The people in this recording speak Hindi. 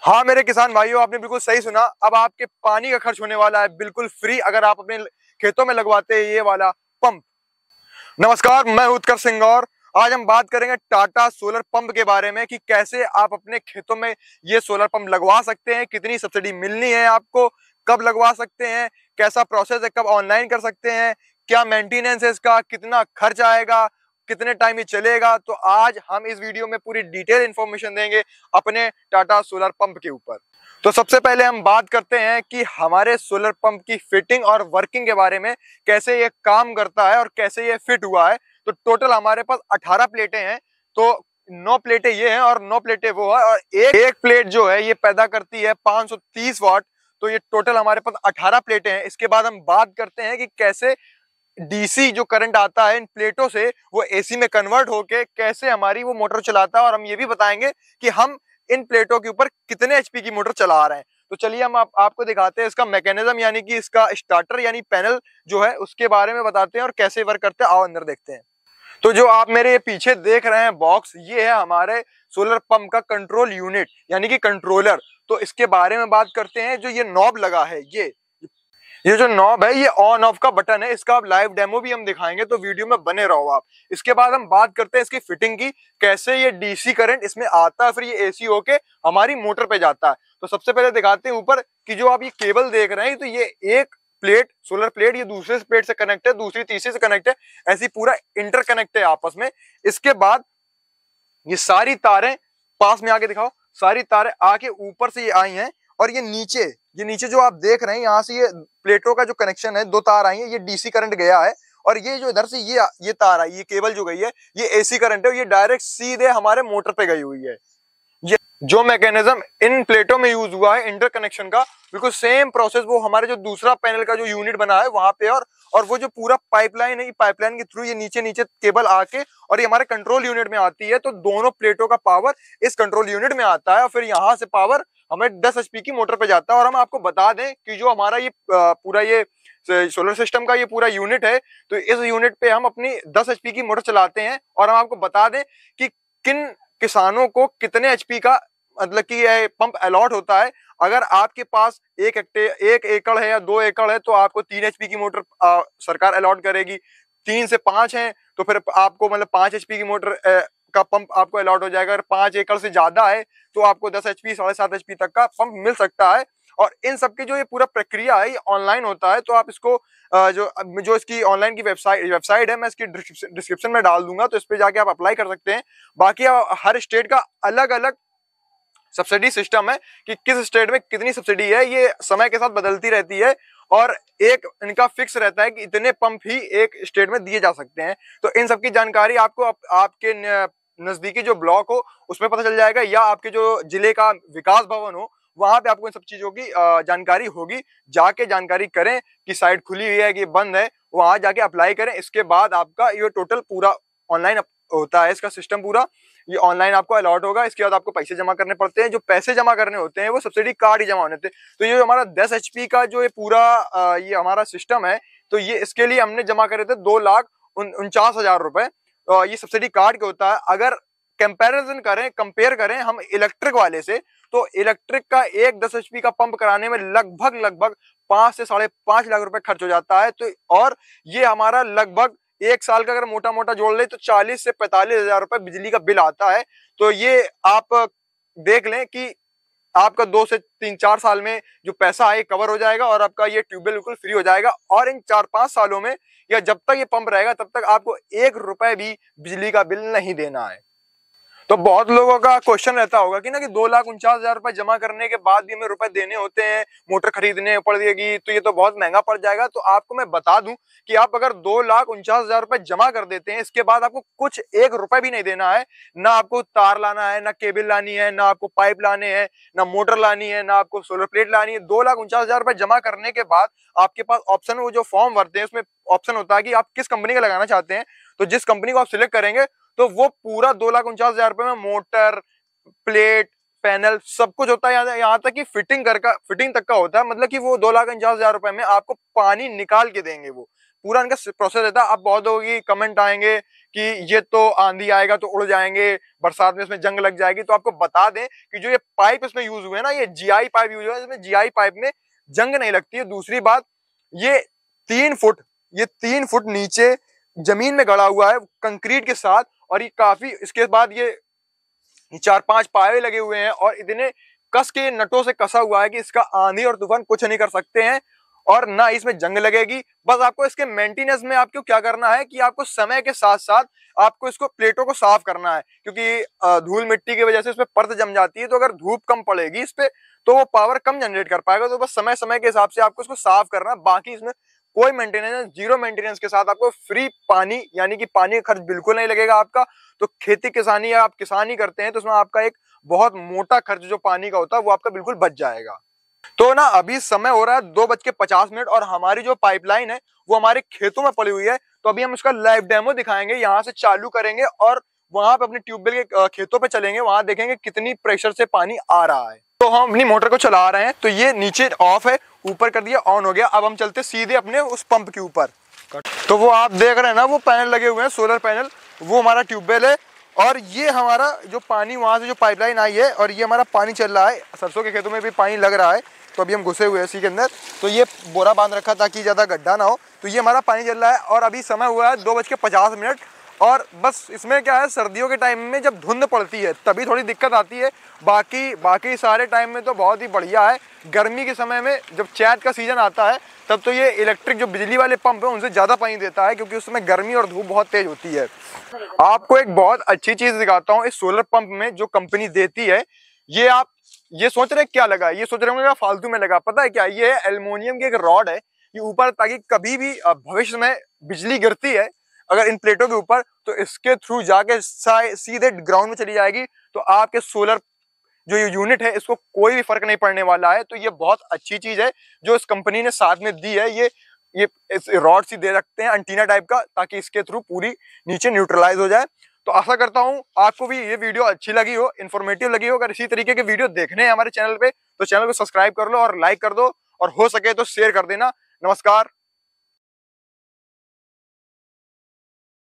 हाँ मेरे किसान भाइयों, आपने बिल्कुल सही सुना। अब आपके पानी का खर्च होने वाला है बिल्कुल फ्री अगर आप अपने खेतों में लगवाते हैं ये वाला पंप। नमस्कार, मैं उत्कर्ष सिंह और आज हम बात करेंगे टाटा सोलर पंप के बारे में कि कैसे आप अपने खेतों में ये सोलर पंप लगवा सकते हैं, कितनी सब्सिडी मिलनी है आपको, कब लगवा सकते हैं, कैसा प्रोसेस है, कब ऑनलाइन कर सकते हैं, क्या मेंटेनेंस है इसका, कितना खर्च आएगा, कितने टाइम ये चलेगा। तो आज हम इस वीडियो में पूरी डिटेल इंफॉर्मेशन देंगे अपने टाटा सोलर पंप के ऊपर। तो सबसे पहले हम बात करते हैं कि हमारे सोलर पंप की फिटिंग और वर्किंग के बारे में, कैसे ये काम करता है और कैसे ये फिट हुआ है। तो टोटल हमारे पास 18 प्लेटें हैं। तो 9 प्लेटें ये हैं और 9 प्लेटें वो है, और एक प्लेट जो है ये पैदा करती है 530 वाट। तो ये टोटल हमारे पास 18 प्लेटें हैं। इसके बाद हम बात करते हैं कि कैसे डीसी जो करंट आता है इन प्लेटों से वो एसी में कन्वर्ट होके कैसे हमारी वो मोटर चलाता है, और हम ये भी बताएंगे कि हम इन प्लेटों के ऊपर कितने एचपी की मोटर चला रहे हैं। तो चलिए हम आपको दिखाते हैं इसका मैकेनिज्म, यानी कि इसका स्टार्टर यानी पैनल जो है उसके बारे में बताते हैं और कैसे वर्क करते हैं। आओ अंदर देखते हैं। तो जो आप मेरे पीछे देख रहे हैं बॉक्स, ये है हमारे सोलर पंप का कंट्रोल यूनिट यानी कि कंट्रोलर। तो इसके बारे में बात करते हैं। जो ये नॉब लगा है, ये जो नॉब है ये ऑन ऑफ का बटन है। इसका अब लाइव डेमो भी हम दिखाएंगे, तो वीडियो में बने रहो आप। इसके बाद हम बात करते हैं इसकी फिटिंग की, कैसे ये डीसी करंट इसमें आता है, फिर ये एसी होके हमारी मोटर पे जाता है। तो सबसे पहले दिखाते हैं ऊपर कि जो आप ये केबल देख रहे हैं, तो ये एक प्लेट सोलर प्लेट ये दूसरे प्लेट से कनेक्ट है, दूसरी तीसरी से कनेक्ट है, ऐसी पूरा इंटरकनेक्ट है आपस में। इसके बाद ये सारी तारें, पास में आके दिखाओ, सारी तारें आके ऊपर से ये आई हैं, और ये नीचे जो आप देख रहे हैं यहाँ से ये प्लेटों का जो कनेक्शन है, 2 तार आई है, ये डीसी करंट गया है। और ये जो इधर से ये तार आई, ये केबल जो गई है ये एसी करंट है, ये डायरेक्ट सीधे हमारे मोटर पे गई हुई है। ये जो मैकेनिज्म इन प्लेटों में यूज हुआ है इंटरकनेक्शन का, बिल्कुल सेम प्रोसेस वो हमारे जो दूसरा पैनल का जो यूनिट बना है वहां पे, और वो जो पूरा पाइपलाइन है, पाइपलाइन के थ्रू ये नीचे नीचे केबल आके और ये हमारे कंट्रोल यूनिट में आती है। तो दोनों प्लेटों का पावर इस कंट्रोल यूनिट में आता है, और फिर यहाँ से पावर हमें 10 एचपी की मोटर पे जाता है। और हम आपको बता दें कि जो हमारा ये पूरा ये सोलर सिस्टम का ये पूरा यूनिट है, तो इस यूनिट पे हम अपनी 10 एचपी की मोटर चलाते हैं। और हम आपको बता दें कि किन किसानों को कितने एचपी का मतलब कि यह पंप अलॉट होता है। अगर आपके पास 1 एकड़ है या 2 एकड़ है तो आपको 3 एचपी की मोटर सरकार अलॉट करेगी। 3 से 5 है तो फिर आपको मतलब 5 एचपी की मोटर का पंप आपको अलॉट हो जाएगा। अगर 5 एकड़ से ज्यादा है तो आपको 10 एचपी 7.5 एचपी तक का पंप मिल सकता है। और इन सबकी जो ये पूरा प्रक्रिया है ये ऑनलाइन होता है। तो आप इसको जो इसकी ऑनलाइन की वेबसाइट है मैं इसकी डिस्क्रिप्शन में डाल दूंगा, तो इस पे जाके आप अप्लाई कर सकते हैं। बाकी हर स्टेट का अलग अलग सब्सिडी सिस्टम है कि किस स्टेट में कितनी सब्सिडी है, ये समय के साथ बदलती रहती है। और एक इनका फिक्स रहता है कि इतने पंप ही एक स्टेट में दिए जा सकते हैं। तो इन सब की जानकारी आपको आपके नजदीकी जो ब्लॉक हो उसमें पता चल जाएगा, या आपके जो जिले का विकास भवन हो वहां पे आपको इन सब चीजों की जानकारी होगी। जाके जानकारी करें कि साइट खुली हुई है कि बंद है, वहां जाके अप्लाई करें। इसके बाद आपका ये टोटल पूरा ऑनलाइन होता है, इसका सिस्टम पूरा ये ऑनलाइन आपको अलॉट होगा। इसके बाद आपको पैसे जमा करने पड़ते हैं। जो पैसे जमा करने होते हैं वो सब्सिडी कार्ड ही जमा होने थे। तो ये हमारा 10 एचपी का जो ये पूरा ये हमारा सिस्टम है, तो ये इसके लिए हमने जमा करे थे 2,49,000 रुपए। ये सब्सिडी कार्ड के होता है। अगर कंपेयर करें हम इलेक्ट्रिक वाले से, तो इलेक्ट्रिक का एक 10 एचपी का पंप कराने में लगभग 5 से 5.5 लाख रुपए खर्च हो जाता है। तो और ये हमारा लगभग 1 साल का अगर मोटा मोटा जोड़ ले तो 40 से 45 हजार रुपए बिजली का बिल आता है। तो ये आप देख लें कि आपका 2 से 3-4 साल में जो पैसा है कवर हो जाएगा, और आपका ये ट्यूबवेल बिल्कुल फ्री हो जाएगा। और इन 4-5 सालों में या जब तक ये पंप रहेगा तब तक आपको 1 रुपए भी बिजली का बिल नहीं देना है। तो बहुत लोगों का क्वेश्चन रहता होगा कि ना कि 2,49,000 रुपए जमा करने के बाद भी हमें रुपए देने होते हैं, मोटर खरीदने पड़ेगी तो ये तो बहुत महंगा पड़ जाएगा। तो आपको मैं बता दूं कि आप अगर 2,49,000 रुपए जमा कर देते हैं, इसके बाद आपको कुछ 1 रुपए भी नहीं देना है। ना आपको तार लाना है, ना केबल लानी है, ना आपको पाइप लाने हैं, ना मोटर लानी है, ना आपको सोलर प्लेट लानी है। 2,49,000 रुपए जमा करने के बाद आपके पास ऑप्शन, वो जो फॉर्म भरते हैं उसमें ऑप्शन होता है कि आप किस कंपनी का लगाना चाहते हैं। तो जिस कंपनी को आप सिलेक्ट करेंगे तो वो पूरा 2,49,000 रुपए में मोटर, प्लेट, पैनल सब कुछ होता है। यहाँ तक कि फिटिंग तक का होता है। मतलब कि वो 2,49,000 रुपए में आपको पानी निकाल के देंगे। वो पूरा इनका प्रोसेस रहता है। अब बहुत लोगों की कमेंट आएंगे कि ये तो आंधी आएगा तो उड़ जाएंगे, बरसात में इसमें जंग लग जाएगी। तो आपको बता दें कि जो ये पाइप इसमें यूज हुए ना, ये जीआई पाइप यूज हुआ है, इसमें जीआई पाइप में जंग नहीं लगती है। दूसरी बात, ये 3 फुट, ये 3 फुट नीचे जमीन में गड़ा हुआ है कंक्रीट के साथ, और ये काफी, इसके बाद ये 4-5 पाए लगे हुए हैं और इतने कस के नटों से कसा हुआ है कि इसका आंधी और तूफान कुछ नहीं कर सकते हैं और ना इसमें जंग लगेगी। बस आपको इसके मेंटेनेंस में आपको क्या करना है कि आपको समय के साथ साथ आपको इसको प्लेटों को साफ करना है, क्योंकि धूल मिट्टी की वजह से इसमें परत जम जाती है। तो अगर धूप कम पड़ेगी इस पे तो वो पावर कम जनरेट कर पाएगा। तो बस समय समय के हिसाब से आपको इसको साफ करना, बाकी इसमें कोई मेंटेनेंस, जीरो मेंटेनेंस के साथ आपको फ्री पानी, यानी कि पानी का खर्च बिल्कुल नहीं लगेगा आपका। तो खेती किसानी या आप किसानी करते हैं तो उसमें आपका एक बहुत मोटा खर्च जो पानी का होता है वो आपका बिल्कुल बच जाएगा। तो ना अभी समय हो रहा है 2:50 और हमारी जो पाइपलाइन है वो हमारे खेतों में पड़ी हुई है। तो अभी हम उसका लाइव डेमो दिखाएंगे, यहाँ से चालू करेंगे और वहां पे अपने ट्यूबवेल के खेतों पे चलेंगे, वहां देखेंगे कितनी प्रेशर से पानी आ रहा है। तो हम अपनी मोटर को चला रहे हैं, तो ये नीचे ऑफ है, ऊपर कर दिया ऑन हो गया। अब हम चलते सीधे अपने उस पंप के ऊपर। तो वो आप देख रहे हैं ना, वो पैनल लगे हुए हैं, सोलर पैनल, वो हमारा ट्यूबवेल है। और ये हमारा जो पानी वहां से जो पाइपलाइन आई है और ये हमारा पानी चल रहा है, सरसों के खेतों में भी पानी लग रहा है। तो अभी हम घुसे हुए हैं इसी के अंदर, तो ये बोरा बांध रखा ताकि ज्यादा गड्ढा ना हो। तो ये हमारा पानी चल रहा है और अभी समय हुआ है 2:50। और बस इसमें क्या है, सर्दियों के टाइम में जब धुंध पड़ती है तभी थोड़ी दिक्कत आती है, बाकी सारे टाइम में तो बहुत ही बढ़िया है। गर्मी के समय में जब चैत का सीजन आता है तब तो ये इलेक्ट्रिक जो बिजली वाले पंप है उनसे ज़्यादा पानी देता है, क्योंकि उसमें गर्मी और धूप बहुत तेज होती है। आपको एक बहुत अच्छी चीज़ दिखाता हूँ, इस सोलर पंप में जो कंपनी देती है, ये आप ये सोच रहे क्या लगा, ये सोच रहे होंगे फालतू में लगा, पता है क्या, ये एल्युमिनियम की एक रॉड है ये ऊपर, ताकि कभी भी भविष्य में बिजली गिरती है अगर इन प्लेटों के ऊपर तो इसके थ्रू जाके सीधे ग्राउंड में चली जाएगी। तो आपके सोलर जो ये यूनिट है इसको कोई भी फर्क नहीं पड़ने वाला है। तो ये बहुत अच्छी चीज है जो इस कंपनी ने साथ में दी है। ये इस रॉड सी दे रखते हैं एंटीना टाइप का, ताकि इसके थ्रू पूरी नीचे न्यूट्रलाइज हो जाए। तो आशा करता हूँ आपको भी ये वीडियो अच्छी लगी हो, इन्फॉर्मेटिव लगी हो। अगर इसी तरीके के वीडियो देखने हैं हमारे चैनल पे तो चैनल को सब्सक्राइब कर लो और लाइक कर दो, और हो सके तो शेयर कर देना। नमस्कार।